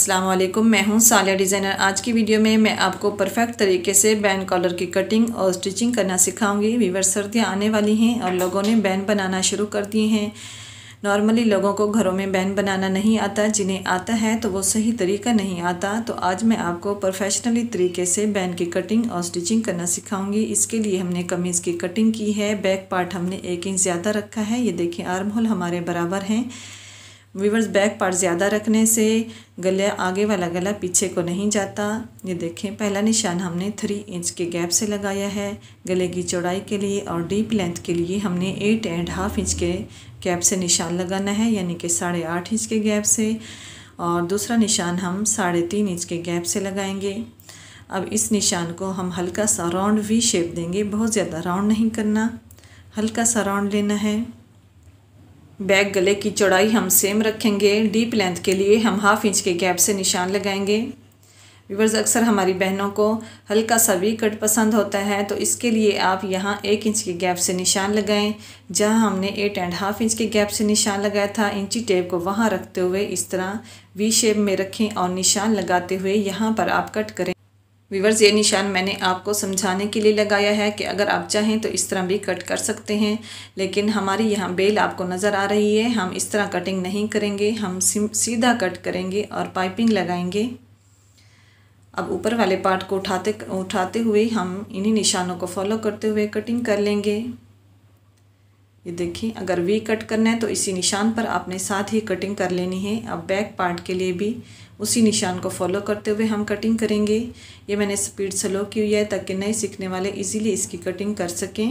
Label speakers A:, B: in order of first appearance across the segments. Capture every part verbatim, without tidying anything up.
A: अस्सलाम वालेकुम, मैं हूं सालिया डिज़ाइनर। आज की वीडियो में मैं आपको परफेक्ट तरीके से बैंड कॉलर की कटिंग और स्टिचिंग करना सिखाऊंगी। वीवर सर्दियां आने वाली हैं और लोगों ने बैंड बनाना शुरू कर दिए हैं। नॉर्मली लोगों को घरों में बैंड बनाना नहीं आता, जिन्हें आता है तो वो सही तरीका नहीं आता। तो आज मैं आपको प्रोफेशनली तरीके से बैंड की कटिंग और स्टिचिंग करना सिखाऊंगी। इसके लिए हमने कमीज़ की कटिंग की है। बैक पार्ट हमने एक इंच ज़्यादा रखा है। ये देखिए, आर्म होल हमारे बराबर हैं। वीवर्स, बैक पार्ट ज़्यादा रखने से गले आगे वाला गला पीछे को नहीं जाता। ये देखें, पहला निशान हमने थ्री इंच के गैप से लगाया है गले की चौड़ाई के लिए, और डीप लेंथ के लिए हमने एट एंड हाफ इंच के गैप से निशान लगाना है, यानी कि साढ़े आठ इंच के गैप से। और दूसरा निशान हम साढ़े तीन इंच के गैप से लगाएंगे। अब इस निशान को हम हल्का सा राउंड वी शेप देंगे, बहुत ज़्यादा राउंड नहीं करना, हल्का सा राउंड लेना है। बैक गले की चौड़ाई हम सेम रखेंगे। डीप लेंथ के लिए हम हाफ इंच के गैप से निशान लगाएंगे। व्यूअर्स, अक्सर हमारी बहनों को हल्का सा वी कट पसंद होता है, तो इसके लिए आप यहाँ एक इंच के गैप से निशान लगाएं। जहाँ हमने एट एंड हाफ इंच के गैप से निशान लगाया था, इंची टेप को वहाँ रखते हुए इस तरह वी शेप में रखें और निशान लगाते हुए यहाँ पर आप कट करें। व्यूअर्स, ये निशान मैंने आपको समझाने के लिए लगाया है कि अगर आप चाहें तो इस तरह भी कट कर सकते हैं, लेकिन हमारी यहाँ बेल आपको नज़र आ रही है। हम इस तरह कटिंग नहीं करेंगे, हम सीधा कट करेंगे और पाइपिंग लगाएंगे। अब ऊपर वाले पार्ट को उठाते उठाते हुए हम इन्हीं निशानों को फॉलो करते हुए कटिंग कर लेंगे। ये देखिए, अगर वी कट करना है तो इसी निशान पर आपने साथ ही कटिंग कर लेनी है। अब बैक पार्ट के लिए भी उसी निशान को फॉलो करते हुए हम कटिंग करेंगे। ये मैंने स्पीड स्लो की हुई है ताकि नए सीखने वाले इजीली इसकी कटिंग कर सकें।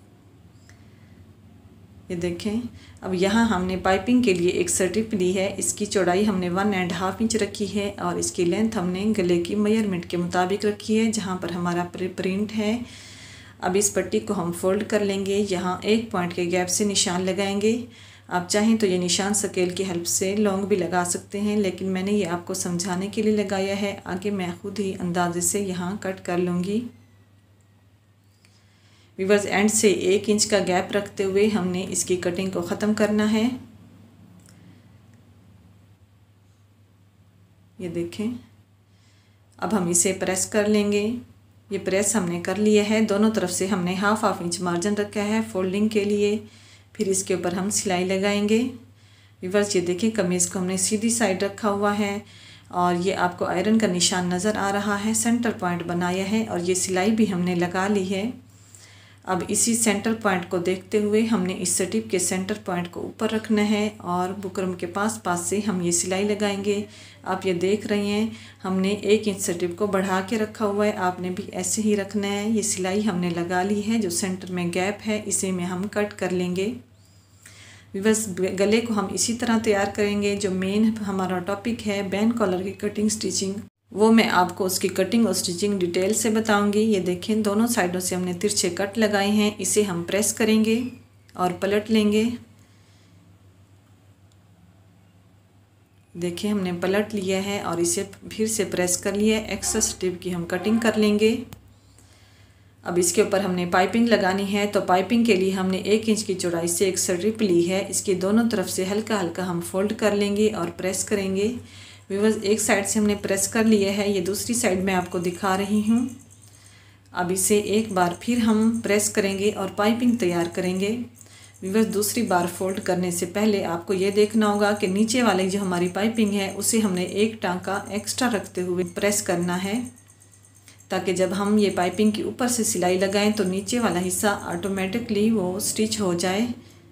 A: ये देखें, अब यहाँ हमने पाइपिंग के लिए एक स्ट्रिप ली है। इसकी चौड़ाई हमने वन एंड हाफ इंच रखी है और इसकी लेंथ हमने गले की मेजरमेंट के मुताबिक रखी है, जहाँ पर हमारा प्रिंट है। अब इस पट्टी को हम फोल्ड कर लेंगे। यहाँ एक पॉइंट के गैप से निशान लगाएंगे। आप चाहें तो ये निशान स्केल की हेल्प से लॉन्ग भी लगा सकते हैं, लेकिन मैंने ये आपको समझाने के लिए लगाया है। आगे मैं खुद ही अंदाजे से यहाँ कट कर लूँगी। व्यूअर्स, एंड से एक इंच का गैप रखते हुए हमने इसकी कटिंग को ख़त्म करना है। ये देखें, अब हम इसे प्रेस कर लेंगे। ये प्रेस हमने कर लिया है। दोनों तरफ से हमने हाफ हाफ इंच मार्जिन रखा है फोल्डिंग के लिए। फिर इसके ऊपर हम सिलाई लगाएंगे। व्यूअर्स, ये देखें, कमीज़ को हमने सीधी साइड रखा हुआ है और ये आपको आयरन का निशान नज़र आ रहा है। सेंटर पॉइंट बनाया है और ये सिलाई भी हमने लगा ली है। अब इसी सेंटर पॉइंट को देखते हुए हमने इस स्ट्रिप के सेंटर पॉइंट को ऊपर रखना है और बुकरम के पास पास से हम ये सिलाई लगाएंगे। आप ये देख रहे हैं, हमने एक इंच स्ट्रिप को बढ़ा के रखा हुआ है, आपने भी ऐसे ही रखना है। ये सिलाई हमने लगा ली है। जो सेंटर में गैप है इसे में हम कट कर लेंगे। बस गले को हम इसी तरह तैयार करेंगे। जो मेन हमारा टॉपिक है बैंड कॉलर की कटिंग स्टिचिंग, वो मैं आपको उसकी कटिंग और स्टिचिंग डिटेल से बताऊंगी। ये देखें, दोनों साइडों से हमने तिरछे कट लगाए हैं। इसे हम प्रेस करेंगे और पलट लेंगे। देखिए, हमने पलट लिया है और इसे फिर से प्रेस कर लिया है। एक्स्ट्रा स्ट्रिप की हम कटिंग कर लेंगे। अब इसके ऊपर हमने पाइपिंग लगानी है, तो पाइपिंग के लिए हमने एक इंच की चौड़ाई से एक स्ट्रिप ली है। इसके दोनों तरफ से हल्का हल्का हम फोल्ड कर लेंगे और प्रेस करेंगे। व्यूअर्स, एक साइड से हमने प्रेस कर लिया है, ये दूसरी साइड मैं आपको दिखा रही हूँ। अब इसे एक बार फिर हम प्रेस करेंगे और पाइपिंग तैयार करेंगे। व्यूअर्स, दूसरी बार फोल्ड करने से पहले आपको ये देखना होगा कि नीचे वाली जो हमारी पाइपिंग है उसे हमने एक टांका एक्स्ट्रा रखते हुए प्रेस करना है, ताकि जब हम ये पाइपिंग के ऊपर से सिलाई लगाएं तो नीचे वाला हिस्सा ऑटोमेटिकली वो स्टिच हो जाए।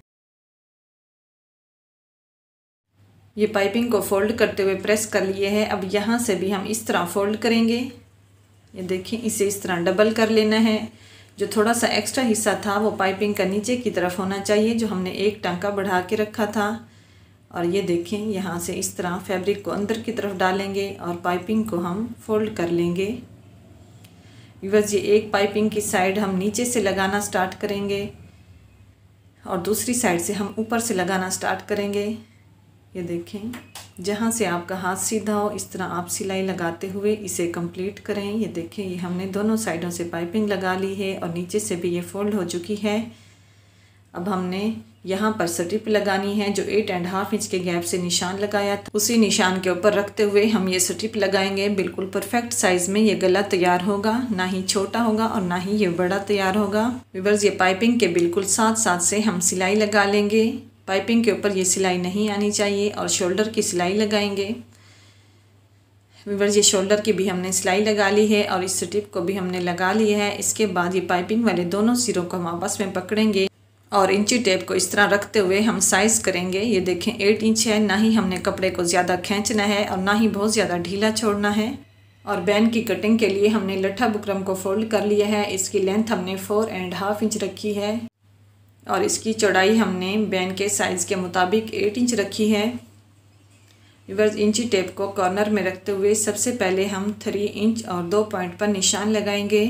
A: ये पाइपिंग को फोल्ड करते हुए प्रेस कर लिए है। अब यहाँ से भी हम इस तरह फोल्ड करेंगे। ये देखिए, इसे इस तरह डबल कर लेना है। जो थोड़ा सा एक्स्ट्रा हिस्सा था वो पाइपिंग का नीचे की तरफ होना चाहिए, जो हमने एक टांका बढ़ा के रखा था। और ये देखें, यहाँ से इस तरह फैब्रिक को अंदर की तरफ डालेंगे और पाइपिंग को हम फोल्ड कर लेंगे। व्यूअर्स, ये एक पाइपिंग की साइड हम नीचे से लगाना स्टार्ट करेंगे और दूसरी साइड से हम ऊपर से लगाना स्टार्ट करेंगे। ये देखें, जहाँ से आपका हाथ सीधा हो इस तरह आप सिलाई लगाते हुए इसे कंप्लीट करें। ये देखें, ये हमने दोनों साइडों से पाइपिंग लगा ली है और नीचे से भी ये फोल्ड हो चुकी है। अब हमने यहाँ पर स्ट्रिप लगानी है। जो एट एंड हाफ इंच के गैप से निशान लगाया था उसी निशान के ऊपर रखते हुए हम ये स्ट्रिप लगाएंगे। बिल्कुल परफेक्ट साइज में ये गला तैयार होगा, ना ही छोटा होगा और ना ही ये बड़ा तैयार होगा। व्यूअर्स, ये पाइपिंग के बिल्कुल साथ साथ से हम सिलाई लगा लेंगे। पाइपिंग के ऊपर ये सिलाई नहीं आनी चाहिए और शोल्डर की सिलाई लगाएंगे। व्यूअर्स, ये शोल्डर की भी हमने सिलाई लगा ली है और इस स्ट्रिप को भी हमने लगा लिया है। इसके बाद ये पाइपिंग वाले दोनों सिरों को हम आपस में पकड़ेंगे और इंची टेप को इस तरह रखते हुए हम साइज़ करेंगे। ये देखें एट इंच है, ना ही हमने कपड़े को ज़्यादा खींचना है और ना ही बहुत ज़्यादा ढीला छोड़ना है। और बैन की कटिंग के लिए हमने लट्ठा बुकरम को फोल्ड कर लिया है। इसकी लेंथ हमने फोर एंड हाफ इंच रखी है और इसकी चौड़ाई हमने बैन के साइज़ के मुताबिक एट इंच रखी है। व्यूअर्स, इंची टेप को कॉर्नर में रखते हुए सबसे पहले हम थ्री इंच और दो पॉइंट पर निशान लगाएंगे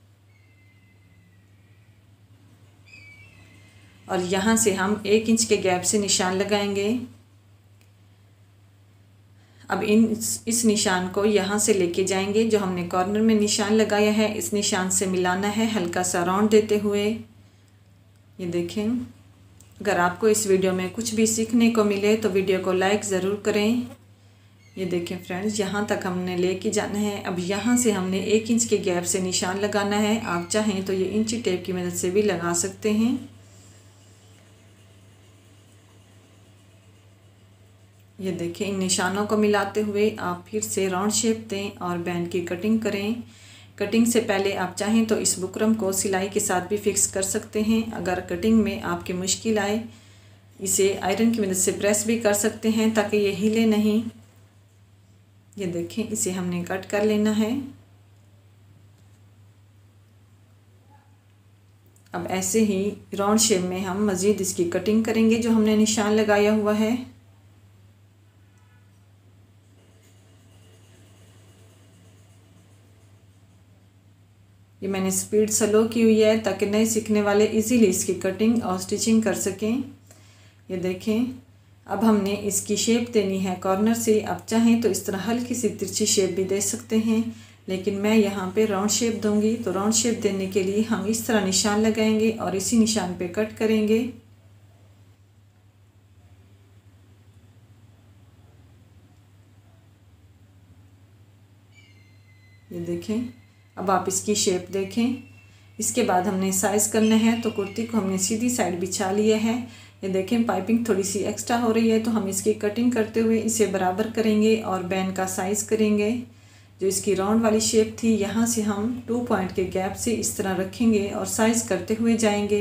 A: और यहाँ से हम एक इंच के गैप से निशान लगाएंगे। अब इन इस निशान को यहाँ से लेके जाएंगे। जो हमने कॉर्नर में निशान लगाया है इस निशान से मिलाना है, हल्का सा राउंड देते हुए। ये देखें, अगर आपको इस वीडियो में कुछ भी सीखने को मिले तो वीडियो को लाइक ज़रूर करें। ये देखें फ्रेंड्स, यहाँ तक हमने लेके जाना है। अब यहाँ से हमने एक इंच के गैप से निशान लगाना है। आप चाहें तो ये इंची टेप की मदद से भी लगा सकते हैं। ये देखें, इन निशानों को मिलाते हुए आप फिर से राउंड शेप दें और बैंड की कटिंग करें। कटिंग से पहले आप चाहें तो इस बुकरम को सिलाई के साथ भी फिक्स कर सकते हैं। अगर कटिंग में आपकी मुश्किल आए इसे आयरन की मदद से प्रेस भी कर सकते हैं ताकि ये हिले नहीं। ये देखें, इसे हमने कट कर लेना है। अब ऐसे ही राउंड शेप में हम मज़ीद इसकी कटिंग करेंगे जो हमने निशान लगाया हुआ है। ये मैंने स्पीड स्लो की हुई है ताकि नए सीखने वाले इजीली इसकी कटिंग और स्टिचिंग कर सकें। ये देखें, अब हमने इसकी शेप देनी है कॉर्नर से। आप चाहें तो इस तरह हल्की सी तिरछी शेप भी दे सकते हैं, लेकिन मैं यहाँ पे राउंड शेप दूंगी। तो राउंड शेप देने के लिए हम इस तरह निशान लगाएंगे और इसी निशान पे कट करेंगे। ये देखें, अब आप इसकी शेप देखें। इसके बाद हमने साइज़ करना है। तो कुर्ती को हमने सीधी साइड बिछा लिया है। ये देखें, पाइपिंग थोड़ी सी एक्स्ट्रा हो रही है तो हम इसकी कटिंग करते हुए इसे बराबर करेंगे और बैन का साइज़ करेंगे। जो इसकी राउंड वाली शेप थी यहाँ से हम टू पॉइंट के गैप से इस तरह रखेंगे और साइज़ करते हुए जाएंगे।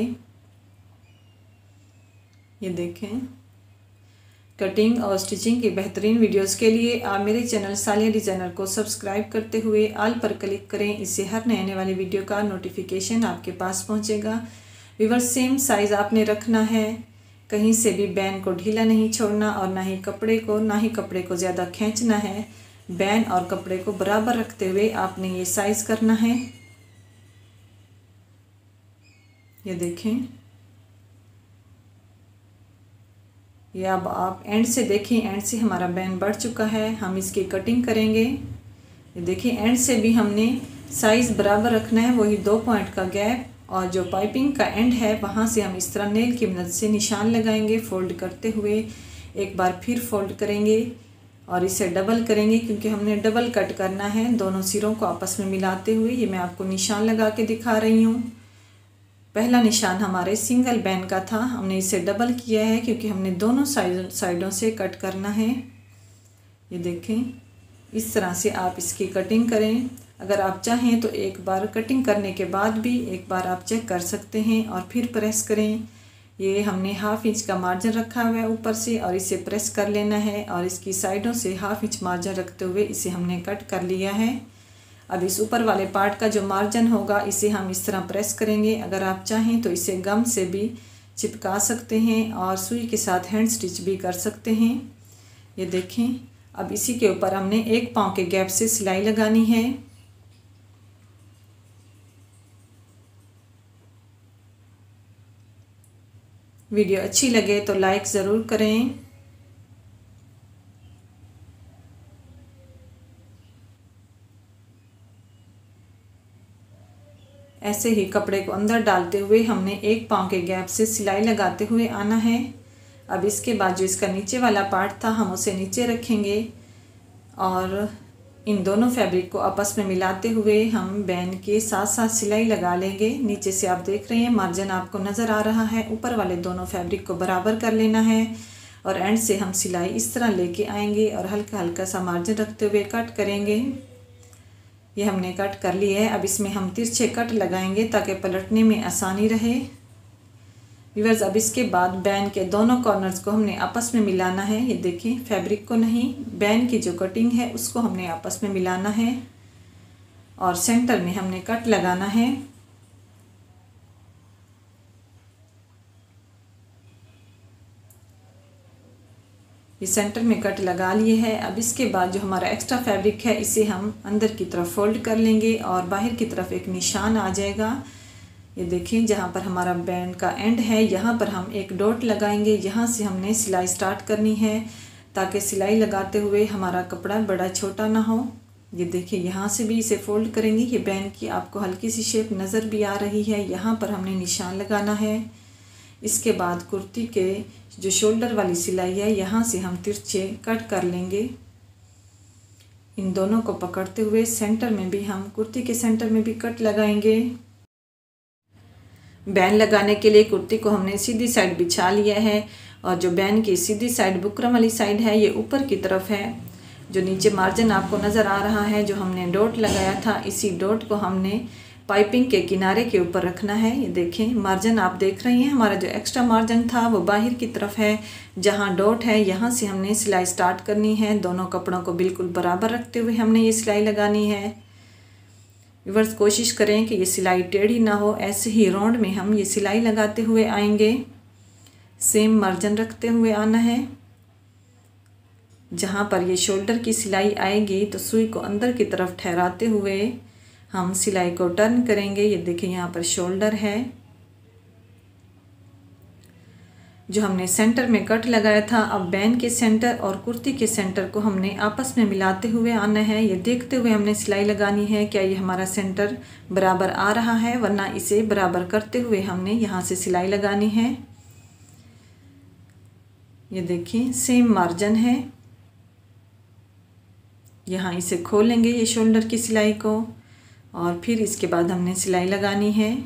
A: ये देखें, कटिंग और स्टिचिंग की बेहतरीन वीडियोस के लिए आप मेरे चैनल सालिया डिज़ाइनर को सब्सक्राइब करते हुए ऑल पर क्लिक करें। इससे हर नए आने वाली वीडियो का नोटिफिकेशन आपके पास पहुंचेगा। व्यूअर्स, सेम साइज़ आपने रखना है, कहीं से भी बैन को ढीला नहीं छोड़ना और ना ही कपड़े को ना ही कपड़े को ज़्यादा खींचना है। बैन और कपड़े को बराबर रखते हुए आपने ये साइज़ करना है। ये देखें, ये अब आप एंड से देखें, एंड से हमारा बैन बढ़ चुका है। हम इसकी कटिंग करेंगे। ये देखिए, एंड से भी हमने साइज़ बराबर रखना है, वही दो पॉइंट का गैप। और जो पाइपिंग का एंड है वहाँ से हम इस तरह नेल की मदद से निशान लगाएंगे फोल्ड करते हुए। एक बार फिर फोल्ड करेंगे और इसे डबल करेंगे क्योंकि हमने डबल कट करना है दोनों सिरों को आपस में मिलाते हुए। ये मैं आपको निशान लगा के दिखा रही हूँ। पहला निशान हमारे सिंगल बैन का था, हमने इसे डबल किया है क्योंकि हमने दोनों साइड साइडों से कट करना है। ये देखें, इस तरह से आप इसकी कटिंग करें। अगर आप चाहें तो एक बार कटिंग करने के बाद भी एक बार आप चेक कर सकते हैं और फिर प्रेस करें। ये हमने हाफ इंच का मार्जिन रखा हुआ है ऊपर से और इसे प्रेस कर लेना है और इसकी साइडों से हाफ इंच मार्जिन रखते हुए इसे हमने कट कर लिया है। अब इस ऊपर वाले पार्ट का जो मार्जिन होगा इसे हम इस तरह प्रेस करेंगे। अगर आप चाहें तो इसे गम से भी चिपका सकते हैं और सुई के साथ हैंड स्टिच भी कर सकते हैं। ये देखें, अब इसी के ऊपर हमने एक पाँव के गैप से सिलाई लगानी है। वीडियो अच्छी लगे तो लाइक ज़रूर करें। ऐसे ही कपड़े को अंदर डालते हुए हमने एक पाँव के गैप से सिलाई लगाते हुए आना है। अब इसके बाद जो इसका नीचे वाला पार्ट था हम उसे नीचे रखेंगे और इन दोनों फैब्रिक को आपस में मिलाते हुए हम बैन के साथ साथ सिलाई लगा लेंगे। नीचे से आप देख रहे हैं मार्जिन आपको नज़र आ रहा है। ऊपर वाले दोनों फैब्रिक को बराबर कर लेना है और एंड से हम सिलाई इस तरह लेके आएंगे और हल्का हल्का सा मार्जिन रखते हुए कट करेंगे। ये हमने कट कर लिया है। अब इसमें हम तिरछे कट लगाएंगे ताकि पलटने में आसानी रहे। व्यूअर्स, अब इसके बाद बैन के दोनों कॉर्नर्स को हमने आपस में मिलाना है। ये देखें, फैब्रिक को नहीं, बैन की जो कटिंग है उसको हमने आपस में मिलाना है और सेंटर में हमने कट लगाना है। ये सेंटर में कट लगा लिए है। अब इसके बाद जो हमारा एक्स्ट्रा फैब्रिक है इसे हम अंदर की तरफ फोल्ड कर लेंगे और बाहर की तरफ एक निशान आ जाएगा। ये देखें, जहाँ पर हमारा बैंड का एंड है यहाँ पर हम एक डॉट लगाएंगे। यहाँ से हमने सिलाई स्टार्ट करनी है ताकि सिलाई लगाते हुए हमारा कपड़ा बड़ा छोटा ना हो। ये देखिए, यहाँ से भी इसे फोल्ड करेंगे। ये बैंड की आपको हल्की सी शेप नज़र भी आ रही है। यहाँ पर हमने निशान लगाना है। इसके बाद कुर्ती के जो शोल्डर वाली सिलाई है यहाँ से हम तिरछे कट कर लेंगे। इन दोनों को पकड़ते हुए सेंटर में भी हम कुर्ती के सेंटर में भी कट लगाएंगे। बैन लगाने के लिए कुर्ती को हमने सीधी साइड बिछा लिया है और जो बैन की सीधी साइड बुकरम वाली साइड है ये ऊपर की तरफ है। जो नीचे मार्जिन आपको नज़र आ रहा है, जो हमने डॉट लगाया था, इसी डॉट को हमने पाइपिंग के किनारे के ऊपर रखना है। ये देखें, मार्जिन आप देख रही हैं, हमारा जो एक्स्ट्रा मार्जिन था वो बाहर की तरफ है। जहाँ डॉट है यहाँ से हमने सिलाई स्टार्ट करनी है। दोनों कपड़ों को बिल्कुल बराबर रखते हुए हमने ये सिलाई लगानी है। व्यूअर्स, कोशिश करें कि ये सिलाई टेढ़ी ना हो, ऐसे ही राउंड में हम ये सिलाई लगाते हुए आएंगे। सेम मार्जिन रखते हुए आना है। जहाँ पर ये शोल्डर की सिलाई आएगी तो सुई को अंदर की तरफ ठहराते हुए हम सिलाई को टर्न करेंगे। ये देखिए, यहाँ पर शोल्डर है। जो हमने सेंटर में कट लगाया था, अब बैन के सेंटर और कुर्ती के सेंटर को हमने आपस में मिलाते हुए आना है। ये देखते हुए हमने सिलाई लगानी है क्या ये हमारा सेंटर बराबर आ रहा है, वरना इसे बराबर करते हुए हमने यहाँ से सिलाई लगानी है। ये देखिए, सेम मार्जिन है। यहाँ इसे खोलेंगे ये शोल्डर की सिलाई को और फिर इसके बाद हमने सिलाई लगानी है।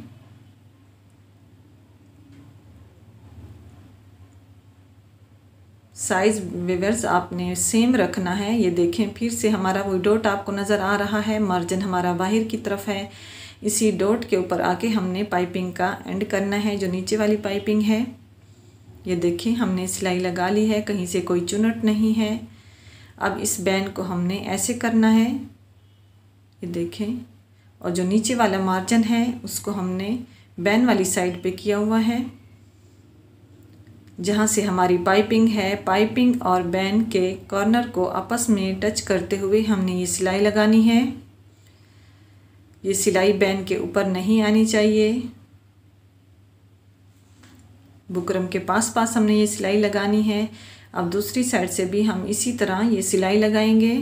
A: साइज़ व्यूअर्स आपने सेम रखना है। ये देखें, फिर से हमारा वो डॉट आपको नज़र आ रहा है। मार्जिन हमारा बाहर की तरफ है। इसी डॉट के ऊपर आके हमने पाइपिंग का एंड करना है, जो नीचे वाली पाइपिंग है। ये देखें, हमने सिलाई लगा ली है, कहीं से कोई चुनट नहीं है। अब इस बैंड को हमने ऐसे करना है। ये देखें, और जो नीचे वाला मार्जिन है उसको हमने बैंड वाली साइड पे किया हुआ है। जहाँ से हमारी पाइपिंग है, पाइपिंग और बैन के कॉर्नर को आपस में टच करते हुए हमने ये सिलाई लगानी है। ये सिलाई बैन के ऊपर नहीं आनी चाहिए। बुकरम के पास पास हमने ये सिलाई लगानी है। अब दूसरी साइड से भी हम इसी तरह ये सिलाई लगाएंगे।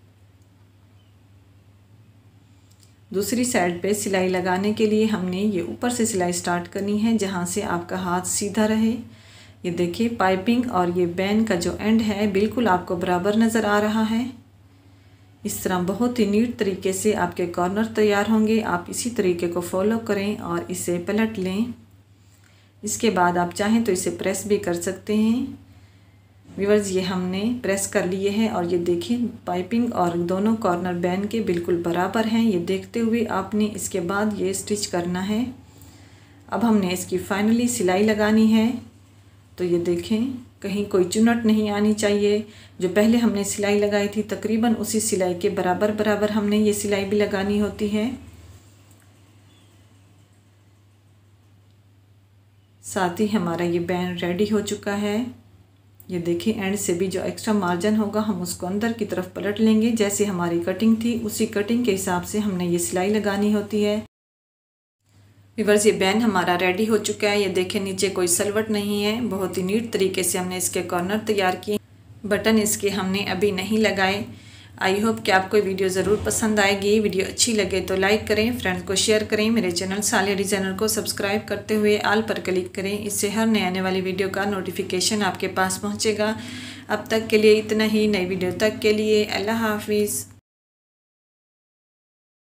A: दूसरी साइड पे सिलाई लगाने के लिए हमने ये ऊपर से सिलाई स्टार्ट करनी है, जहाँ से आपका हाथ सीधा रहे। ये देखिए, पाइपिंग और ये बैन का जो एंड है बिल्कुल आपको बराबर नज़र आ रहा है। इस तरह बहुत ही नीट तरीके से आपके कॉर्नर तैयार होंगे। आप इसी तरीके को फॉलो करें और इसे पलट लें। इसके बाद आप चाहें तो इसे प्रेस भी कर सकते हैं। व्यूअर्स, ये हमने प्रेस कर लिए हैं और ये देखिए, पाइपिंग और दोनों कॉर्नर बैन के बिल्कुल बराबर हैं। ये देखते हुए आपने इसके बाद ये स्टिच करना है। अब हमने इसकी फाइनली सिलाई लगानी है। तो ये देखें, कहीं कोई चुनट नहीं आनी चाहिए। जो पहले हमने सिलाई लगाई थी तकरीबन उसी सिलाई के बराबर बराबर हमने ये सिलाई भी लगानी होती है। साथ ही हमारा ये बैंड रेडी हो चुका है। ये देखिए, एंड से भी जो एक्स्ट्रा मार्जिन होगा हम उसको अंदर की तरफ पलट लेंगे। जैसे हमारी कटिंग थी उसी कटिंग के हिसाब से हमने ये सिलाई लगानी होती है। व्यूअर्स, ये बैन हमारा रेडी हो चुका है। ये देखें, नीचे कोई सलवट नहीं है। बहुत ही नीट तरीके से हमने इसके कॉर्नर तैयार किए। बटन इसके हमने अभी नहीं लगाए। आई होप कि आपको वीडियो ज़रूर पसंद आएगी। वीडियो अच्छी लगे तो लाइक करें, फ्रेंड्स को शेयर करें। मेरे चैनल सालिया डिज़ाइनर को सब्सक्राइब करते हुए आल पर क्लिक करें। इससे हर नए आने वाली वीडियो का नोटिफिकेशन आपके पास पहुंचेगा। अब तक के लिए इतना ही। नई वीडियो तक के लिए अल्लाह हाफिज़।